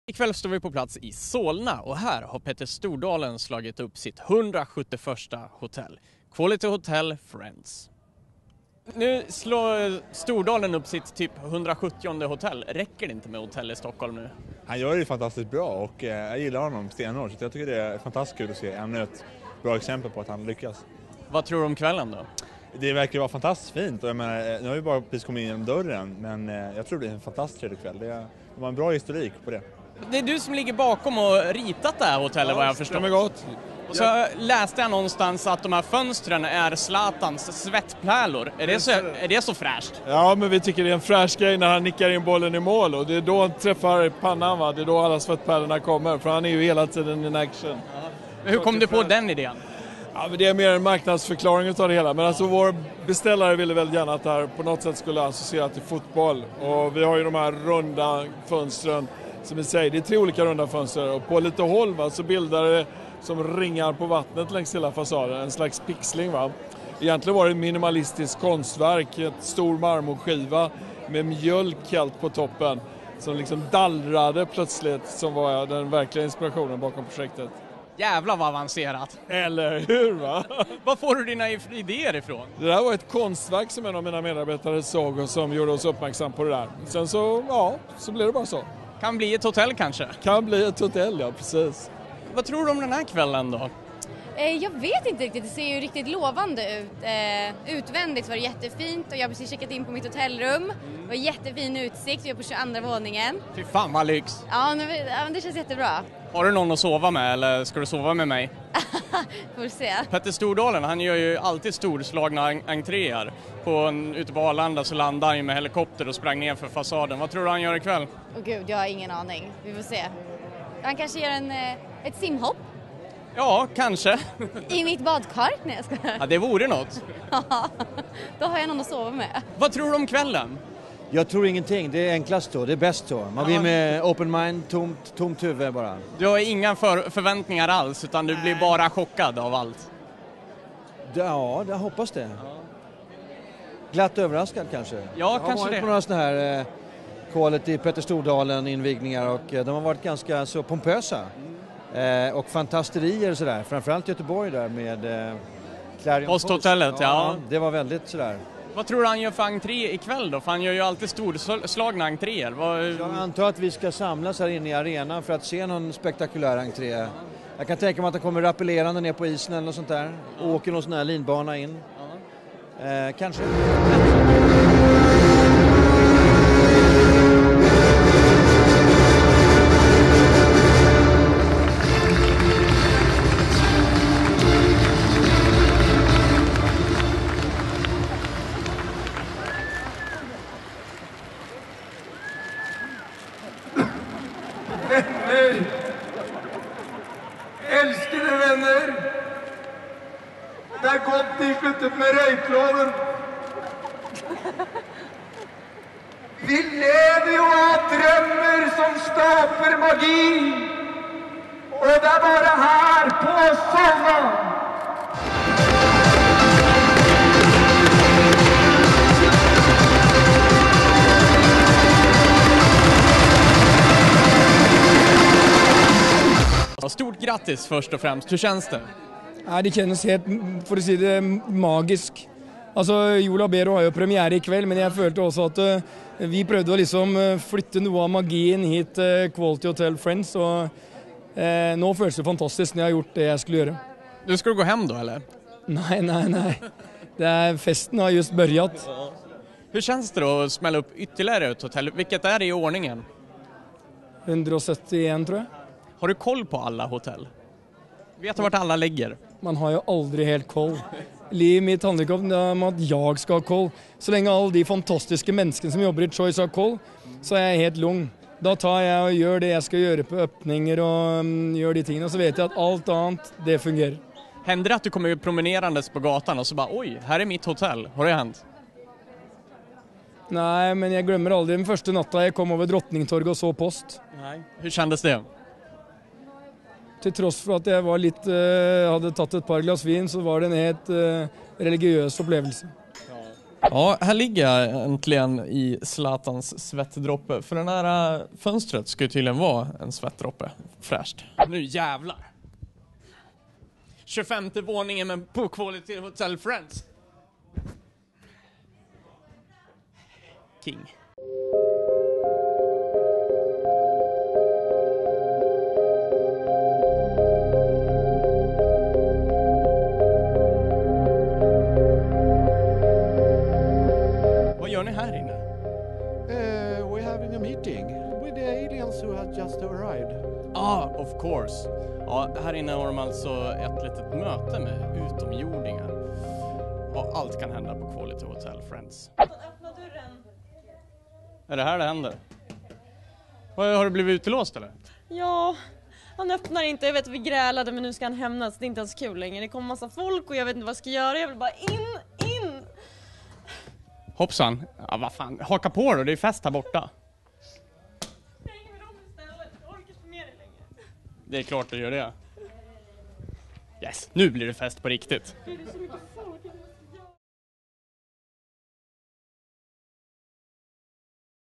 Ikväll står vi på plats i Solna och här har Petter Stordalen slagit upp sitt 171:a hotell. Quality Hotel Friends. Nu slår Stordalen upp sitt typ 170:e hotell. Räcker det inte med hotell i Stockholm nu? Han gör det fantastiskt bra och jag gillar honom stenhårt. Så jag tycker det är fantastiskt kul att se ännu ett bra exempel på att han lyckas. Vad tror du om kvällen då? Det verkar vara fantastiskt fint och jag menar, nu har vi bara precis kommit in genom dörren, men jag tror det är en fantastisk trevlig kväll. Det var en bra historik på det. Det är du som ligger bakom och ritat det här hotellet, vad jag förstår. Det är gott. Och så läste jag någonstans att de här fönstren är Zlatans svettpärlor. Är det så fräscht? Ja, men vi tycker det är en fräsch grej när han nickar in bollen i mål. Och det är då han träffar pannan, va? Det är då alla svettpärlorna kommer. För han är ju hela tiden in action. Ja. Hur kom du på den idén? Ja, men det är mer en marknadsförklaring av det hela. Men alltså vår beställare ville väl gärna att det här på något sätt skulle associera till fotboll. Och vi har ju de här runda fönstren. Som vi säger, det är 3 olika runda fönster. Och på lite håll, va, så bildar det som ringar på vattnet längs hela fasaden. En slags pixling, va. Egentligen var det ett minimalistiskt konstverk. Ett stor marmorskiva med mjölk kallt på toppen. Som liksom dallrade plötsligt, som var den verkliga inspirationen bakom projektet. Jävlar vad avancerat. Eller hur, va? Var får du dina idéer ifrån? Det där var ett konstverk som en av mina medarbetare såg och som gjorde oss uppmärksam på det där. Sen så, ja, så blev det bara så. Kan bli ett hotell kanske? Kan bli ett hotell, ja, precis. Vad tror du om den här kvällen då? Jag vet inte riktigt, det ser ju riktigt lovande ut. Utvändigt var det jättefint och jag har precis checkat in på mitt hotellrum. Det var jättefin utsikt, vi är på 22:a våningen. Fy fan vad lyx! Ja, men det känns jättebra. Har du någon att sova med eller ska du sova med mig? Får se. Petter Stordalen, han gör ju alltid storslagna entréer. Ute på Arlanda så landade han ju med helikopter och sprang ner för fasaden. Vad tror du han gör ikväll? Åh gud, jag har ingen aning. Vi får se. Han kanske gör ett simhopp. Ja, kanske. I mitt badkar? Nej, jag skojar. Ja, det vore något. Då har jag någon att sova med. Vad tror du om kvällen? Jag tror ingenting, det är enklast så, det är bäst så. Man blir med open mind, tomt huvud bara. Du har inga förväntningar alls utan du blir bara chockad av allt. Ja, jag hoppas det. Glatt överraskad kanske. Ja, kanske det. Jag har varit på några sådana här Quality Petter Stordalen invigningar och de har varit ganska så pompösa. Och fantasterier och sådär, framförallt Göteborg där med Clarion Posthotellet, ja. Det var väldigt sådär. Vad tror du han gör för entré ikväll då? För han gör ju alltid storslagna entréer. Jag antar att vi ska samlas här inne i arenan för att se någon spektakulär entré. Jag kan tänka mig att han kommer rappellerande ner på isen eller något sånt där. Och åker någon sån här linbana in. Kanske. Vänner, älskade vänner, det er godt de sluttet med røykloven. Vi lever jo av drømmer som skaper magi, og det er bare her på Solna. Stort grattis först och främst. Hur känns det? Ja, det känns helt, för att säga det, magisk. Alltså, Jola Bero har ju premiär ikväll, men jag følte också att vi prövade att liksom flytta något av magin hit till Quality Hotel Friends. Och nu känns det fantastiskt när jag har gjort det jag skulle göra. Du ska gå hem då, eller? Nej. Festen har just börjat. Hur känns det då att smälla upp ytterligare ett hotell? Vilket är det i ordningen? 171 tror jag. Har du koll på alla hotell? Vet du vart alla ligger? Man har ju aldrig helt koll. Livet mitt handlar om att jag ska ha koll. Så länge alla de fantastiska människor som jobbar i Choice har koll, så är jag helt lugn. Då tar jag och gör det jag ska göra på öppningar och gör de tingene, så vet jag att allt annat, det fungerar. Händer det att du kommer promenerandes på gatan och så bara, oj, här är mitt hotell? Har det hänt? Nej, men jag glömmer aldrig den första natten jag kom över Drottningtorget och så post. Nej. Hur kändes det? Till trots för att jag var lite, hade tagit ett par glas vin, så var det en helt religiös upplevelse. Ja. Ja, här ligger jag äntligen i Zlatans svettdroppe. För den här fönstret ska ju tydligen vara en svettdroppe. Fräscht. Nu jävlar! 25:e våningen men på Quality Hotel Friends. King. Vad gör ni här inne? We're having a meeting with the aliens who have just arrived. Of course. Ja, här inne har de alltså ett litet möte med utomjordingar. Ja, allt kan hända på Quality Hotel Friends. Öppna dörren. Är det här det händer? Har du blivit utelåst eller? Ja, han öppnar inte. Jag vet att vi grälade men nu ska han hämnas. Det är inte ens kul längre. Det kommer massa folk och jag vet inte vad jag ska göra. Jag vill bara in. Hoppsan. Ja, vad fan. Haka på då, det är fest här borta. Stäng med dem istället. Jag orkar inte med det längre. Det är klart att gör det. Yes, nu blir det fest på riktigt. Det är så mycket